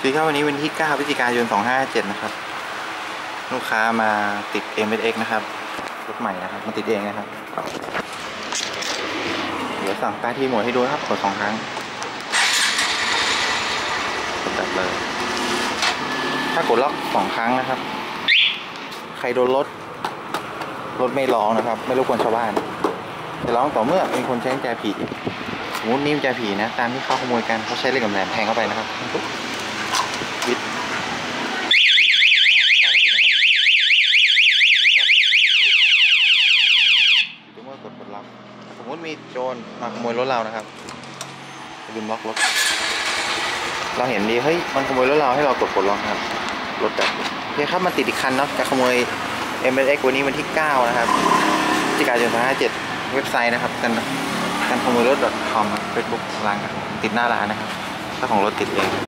คือครับวันนี้วันที่9 พฤศจิกายน 2557นะครับลูกค้ามาติด MSX นะครับรถใหม่นะครับมาติดเองนะครับเดี๋ยวสั่งใต้ที่โหมดให้ดูครับกด2 ครั้งกดดับเลยถ้ากดล็อก2 ครั้งนะครับใครโดนรถไม่ร้องนะครับไม่รบกวนชาวบ้านจะร้องต่อเมื่อเป็นคนใช้กุญแจผีสมมตินี่กุญแจผีนะตามที่เขาขโมยกันเขาใช้เหล็กแหลมแทงเข้าไปนะครับวิดเมื่อกดล็อกสมมติมีโจรมาขโมยรถเรานะครับลืมล็อกรถเราเห็นดีเฮ้ยมันขโมยรถเราให้เรากดปลดล็อกครับรถแบบโอเคครับมันติดอีกคันเนาะจะขโมย MSX วันนี้วันที่9นะครับพฤศจิกายน 2557เว็บไซต์นะครับกันขโมยรถ .com เฟซบุ๊กร้านติดหน้าร้านนะครับเจ้าของรถติดเอง